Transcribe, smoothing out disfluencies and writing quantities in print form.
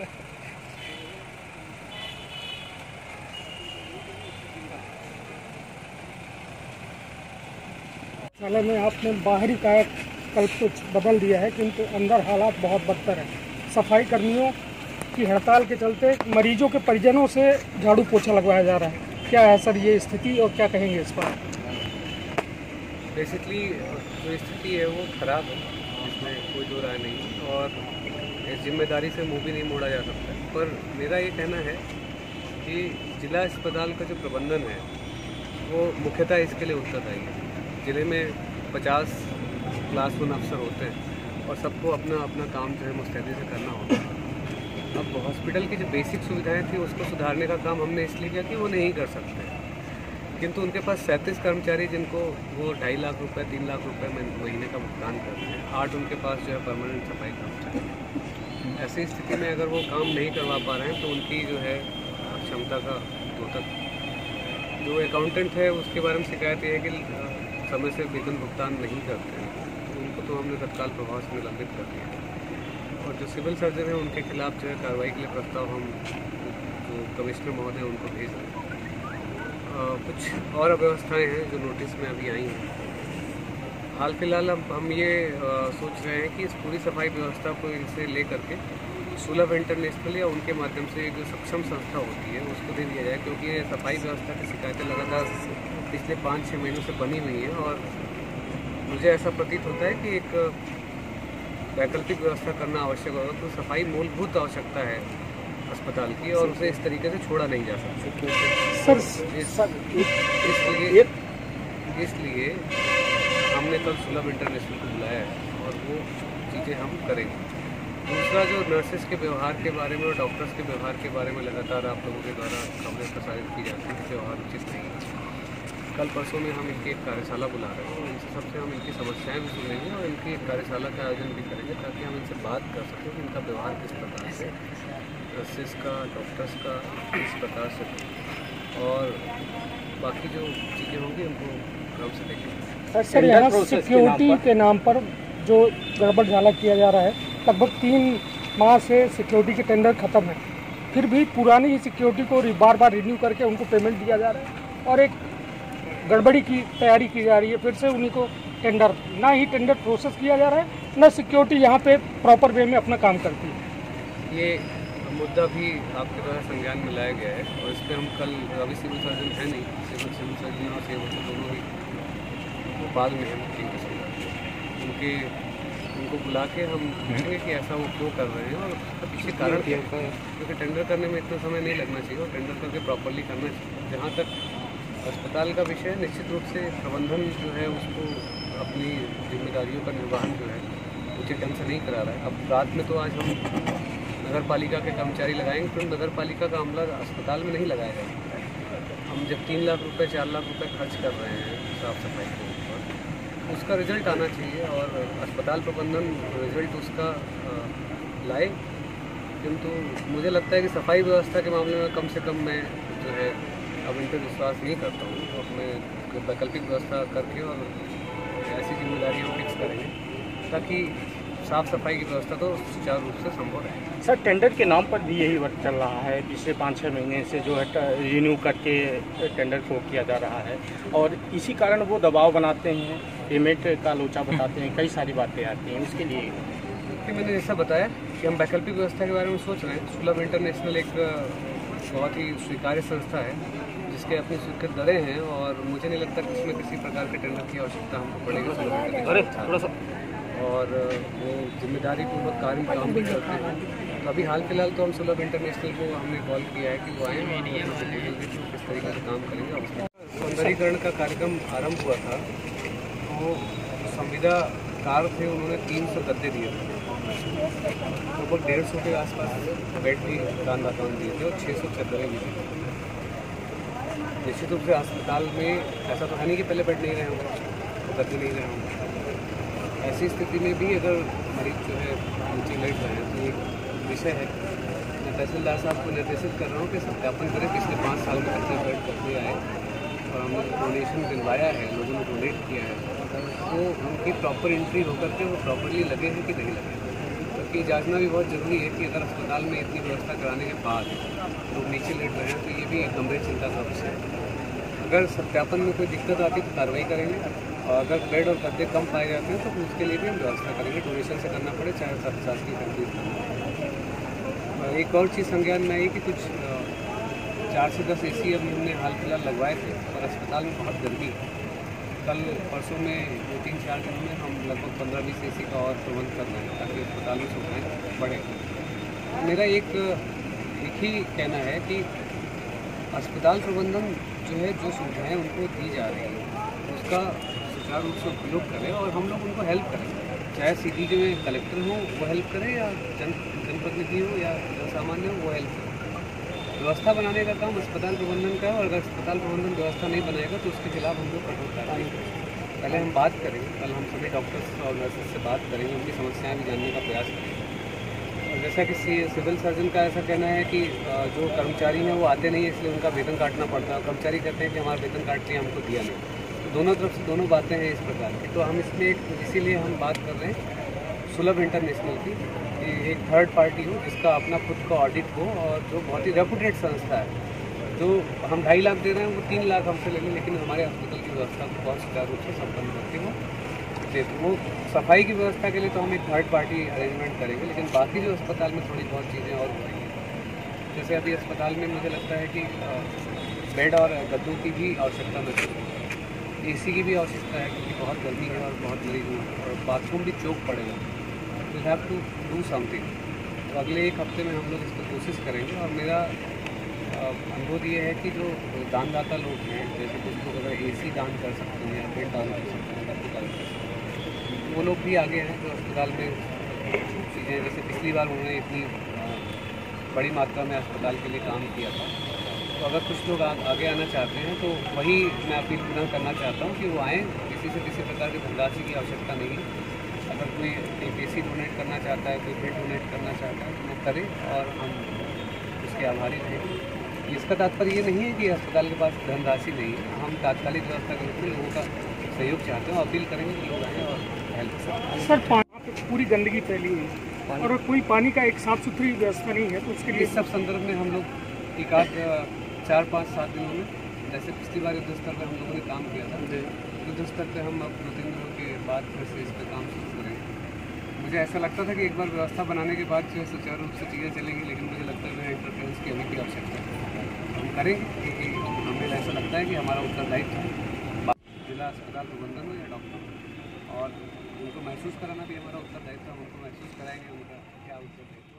साले में आपने बाहरी कायाकल्प कुछ बदल दिया है, किंतु अंदर हालात बहुत बदतर है। सफाई कर्मियों की हड़ताल के चलते मरीजों के परिजनों से झाड़ू पोछा लगवाया जा रहा है। क्या है सर ये स्थिति और क्या कहेंगे इस पर? बेसिकली जो स्थिति है वो ख़राब है, इसमें कोई दो राय नहीं, और इस जिम्मेदारी से मुंह भी नहीं मोड़ा जा सकता। पर मेरा ये कहना है कि जिला अस्पताल का जो प्रबंधन है वो मुख्यतः इसके लिए उत्तरदायी है। ज़िले में 50 क्लास 1 अफसर होते हैं और सबको अपना अपना काम जो है मुस्तैदी से करना होता है। अब हॉस्पिटल की जो बेसिक सुविधाएं थी उसको सुधारने का काम हमने इसलिए किया कि वो नहीं कर सकते, किंतु उनके पास 37 कर्मचारी जिनको वो 2.5 लाख रुपए 3 लाख रुपए महीने का भुगतान करते हैं, 8 उनके पास जो है परमानेंट सफाई कर्मचारी। ऐसी स्थिति में अगर वो काम नहीं करवा पा रहे हैं तो उनकी जो है क्षमता का द्योतक। जो अकाउंटेंट है उसके बारे में शिकायत ये है कि समय से वेतन भुगतान नहीं करते हैं, तो उनको तो हमने तत्काल प्रभाव से निलंबित कर दिया। और जो सिविल सर्जन है उनके खिलाफ जो है कार्रवाई के लिए प्रस्ताव हम जो कमिश्नर महोदय उनको भेज रहे हैं। कुछ और अव्यवस्थाएं हैं जो नोटिस में अभी आई हैं। हाल फिलहाल हम ये सोच रहे हैं कि इस पूरी सफाई व्यवस्था को इनसे ले करके सुलभ इंटरनेशनल या उनके माध्यम से जो सक्षम संस्था होती है उसको दे दिया जाए, क्योंकि ये सफाई व्यवस्था की शिकायतें लगातार पिछले 5-6 महीनों से बनी हुई हैं और मुझे ऐसा प्रतीत होता है कि एक वैकल्पिक व्यवस्था करना आवश्यक होगा। तो सफाई मूलभूत आवश्यकता है अस्पताल की और उसे इस तरीके से छोड़ा नहीं जा सकता। इसलिए हमने कल सुलभ इंटरनेशनल को बुलाया है और वो चीज़ें हम करेंगे। दूसरा, जो नर्सेस के व्यवहार के बारे में और डॉक्टर्स के व्यवहार के बारे में लगातार आप लोगों के द्वारा खबरें प्रसारित की जाती हैं कि व्यवहार उचित नहीं है। कल परसों में हम इनकी एक कार्यशाला बुला रहे हैं और इनसे सबसे हम इनकी समस्याएं भी सुनेंगे और इनकी एक कार्यशाला का आयोजन भी करेंगे ताकि हम इनसे बात कर सकें कि इनका व्यवहार किस प्रकार से नर्सेस का, डॉक्टर्स का किस प्रकार से, और बाकी जो चीज़ें होंगी उनको क्रम से देखेंगे। सर यहाँ सिक्योरिटी के नाम पर जो गड़बड़ झाला किया जा रहा है, लगभग 3 माह से सिक्योरिटी के टेंडर खत्म है, फिर भी पुरानी ही सिक्योरिटी को बार बार रिन्यू करके उनको पेमेंट दिया जा रहा है और एक गड़बड़ी की तैयारी की जा रही है। फिर से उन्हीं को टेंडर, ना ही टेंडर प्रोसेस किया जा रहा है, ना सिक्योरिटी यहाँ पे प्रॉपर वे में अपना काम करती है। ये मुद्दा भी आपके द्वारा संज्ञान में लाया गया है और इस पर हम कल, अभी सिविल सर्जन है नहीं, सिविल सर्जन और सेवक दोनों ही भोपाल में हैं उनको बुला के हम पूछेंगे कि ऐसा वो क्यों कर रहे हैं और पीछे कारण क्या है, क्योंकि टेंडर करने में इतना समय नहीं लगना चाहिए और टेंडर करके प्रॉपरली करना चाहिए। जहाँ तक अस्पताल का विषय, निश्चित रूप से प्रबंधन जो है उसको अपनी जिम्मेदारियों का निर्वहन जो है उचित ढंग से नहीं करा रहा है। अब रात में तो आज हम नगर पालिका के कर्मचारी लगाएंगे, तो नगर पालिका का अमला अस्पताल में नहीं लगाया जाएगा। हम जब 3 लाख रुपये 4 लाख रुपये खर्च कर रहे हैं साफ सफाई के ऊपर, उसका रिजल्ट आना चाहिए और अस्पताल प्रबंधन रिजल्ट उसका लाए। किंतु मुझे लगता है कि सफाई व्यवस्था के मामले में कम से कम मैं जो है अब इन पर विश्वास नहीं करता हूँ। तो अपने वैकल्पिक व्यवस्था करके और ऐसी जिम्मेदारी हम फिक्स करेंगे ताकि साफ़ सफाई की व्यवस्था तो सुचारू रूप से संभव है। सर, टेंडर के नाम पर भी यही वर्क चल रहा है, पिछले 5-6 महीने से जो है रिन्यू करके टेंडर को किया जा रहा है और इसी कारण वो दबाव बनाते हैं, पेमेंट का लोचा बताते हैं, कई सारी बातें आती हैं। उसके लिए मैंने जैसा बताया कि हम वैकल्पिक व्यवस्था के बारे में सोच रहे हैं। सुलभ इंटरनेशनल एक बहुत ही स्वीकार्य संस्था है जिसके अपनी स्वीकृत दरें हैं और मुझे नहीं लगता कि इसमें किसी प्रकार के टेंडर की आवश्यकता हमको पड़ेगी। और वो जिम्मेदारी पूर्वक कार्य काम भी करते हैं। तो अभी हाल फिलहाल तो हम सुलभ इंटरनेशनल को हमने कॉल किया है कि वो आएँ और किस तरीके से काम करेंगे। सौंदर्यीकरण का कार्यक्रम आरंभ हुआ था, वो संविदा कार थे, उन्होंने 300 गद्दे दिए थे, लगभग 150 के आसपास बेड भी दान दिए थे और 600 चद्दरें भी दी। निश्चित रूप से अस्पताल में ऐसा तो है नहीं कि पहले बेड नहीं रहे होंगे, तो गद्दे नहीं रहे होंगे। ऐसी स्थिति में भी अगर मरीज जो है नीचे लेट रहे हैं तो एक विषय है। मैं तहसीलदार साहब को निर्देशित कर रहा हूँ कि सत्यापन करें पिछले 5 साल में कितने बेड कितने आए और हमने डोनेशन दिलवाया है, लोगों ने डोनेट किया है, तो उनकी प्रॉपर एंट्री होकर के वो प्रॉपरली लगे हैं कि नहीं लगे। ये जांचना भी बहुत ज़रूरी है कि अगर अस्पताल में इतनी व्यवस्था कराने के बाद लोग नीचे लेट रहे हैं तो ये भी एक गंभीर चिंता का विषय है। अगर सत्यापन में कोई दिक्कत आती है तो कार्रवाई करेंगे, और अगर बेड और गद्दे कम पाए जाते हैं तो उसके लिए भी हम व्यवस्था करेंगे, डोनेशन से करना पड़े चाहे शासकीय खरीद करना। एक और चीज़ संज्ञान में आई कि कुछ 4 से 10 AC अभी हमने हाल फिलहाल लगवाए थे, और अस्पताल में बहुत गर्मी है। कल परसों में 2-3-4 दिनों में हम लगभग 15-20 AC का और प्रबंध कर रहे हैं ताकि अस्पताल में सुविधाएँ बढ़े। मेरा एक ही कहना है कि अस्पताल प्रबंधन जो है, जो सुविधाएँ उनको दी जा रही है उसका सुचारू रूप से उपयोग करें और हम लोग उनको हेल्प करें, चाहे CDD में कलेक्टर हो वो हेल्प करें या जनप्रतिनिधि हो या जनसामान्य हो वो हेल्प करें। व्यवस्था बनाने का काम अस्पताल प्रबंधन का है, और अगर अस्पताल प्रबंधन व्यवस्था नहीं बनाएगा तो उसके खिलाफ हम लोग कठोर कार्रवाई करेंगे। पहले हम बात करेंगे, कल हम सभी डॉक्टर्स और नर्सेज से बात करेंगे, उनकी समस्याएं भी जानने का प्रयास करेंगे। और जैसा कि सिविल सर्जन का ऐसा कहना है कि जो कर्मचारी हैं वो आते नहीं है इसलिए उनका वेतन काटना पड़ता है, कर्मचारी कहते हैं कि हमारा वेतन काट लिया, हमको दिया नहीं। तो दोनों तरफ से दोनों बातें हैं इस प्रकार की। तो हम इसमें इसीलिए हम बात कर रहे हैं सुलभ इंटरनेशनल की, कि एक थर्ड पार्टी हो जिसका अपना खुद का ऑडिट हो और जो बहुत ही रेपुटेड संस्था है। जो हम 2.5 लाख दे रहे हैं वो 3 लाख हमसे ले लें, लेकिन हमारे हॉस्पिटल की व्यवस्था को बहुत सुचारू रूप से संपन्न करते हो। तो वो सफाई की व्यवस्था के लिए तो हम एक थर्ड पार्टी अरेंजमेंट करेंगे, लेकिन बाकी जो अस्पताल में थोड़ी बहुत चीज़ें और होंगी। जैसे अभी अस्पताल में मुझे लगता है कि बेड और गद्दों की भी आवश्यकता महसूस है, AC की भी आवश्यकता है क्योंकि बहुत गर्मी है और बहुत मरीज हैं, और बाथरूम भी चौक पड़ेगा। We have to do something. तो अगले 1 हफ्ते में हम लोग इस पर कोशिश करेंगे। और मेरा अनुरोध ये है कि जो दानदाता लोग हैं, जैसे कुछ लोग अगर AC दान कर सकते हैं या बेड दान कर सकते हैं, गद्दे दान कर सकते हैं, वो लोग भी आगे हैं जो अस्पताल में चीज़ें, जैसे पिछली बार उन्होंने इतनी बड़ी मात्रा में अस्पताल के लिए काम किया था। तो अगर कुछ लोग आगे आना चाहते हैं तो वही मैं अपील पुनः करना चाहता हूँ कि वो आएँ। किसी से किसी प्रकार की धनराशि की आवश्यकता नहीं है। अगर कोई एक AC डोनेट करना चाहता है, कोई बेड डोनेट करना चाहता है तो वो करे और हम उसके आभारी रहें। इसका तात्पर्य ये नहीं है कि अस्पताल के पास धनराशि नहीं है। हम तात्कालिक व्यवस्था के रूप में लोगों का सहयोग चाहते हैं, अपील करेंगे कि लोग आएँ और हेल्प करें। सर, पानी पे पूरी गंदगी फैली हुई है और कोई पानी का एक साफ सुथरी व्यवस्था नहीं है, तो उसके लिए इस सब संदर्भ में हम लोग एक आध 4-5-7 दिनों में, जैसे पिछली बार युद्ध स्तर पर हम लोगों ने काम किया था, युद्ध स्तर पर हम अब 2-3 दिनों के बाद फिर से इस पर काम शुरू करेंगे। मुझे ऐसा लगता था कि एक बार व्यवस्था बनाने के बाद जो है सुचारू रूप से चीज़ें चलेंगी, लेकिन मुझे लगता है वह इंटरफेरेंस की अभी की आवश्यकता है। हम करेंगे क्योंकि हमें ऐसा लगता है कि हमारा उत्तरदायित्व है, जिला अस्पताल प्रबंधन हो या डॉक्टर, और उनको महसूस कराना भी हमारा उत्तरदायित्व है। हम उनको महसूस कराएंगे उनका क्या उत्तरदायित्व है।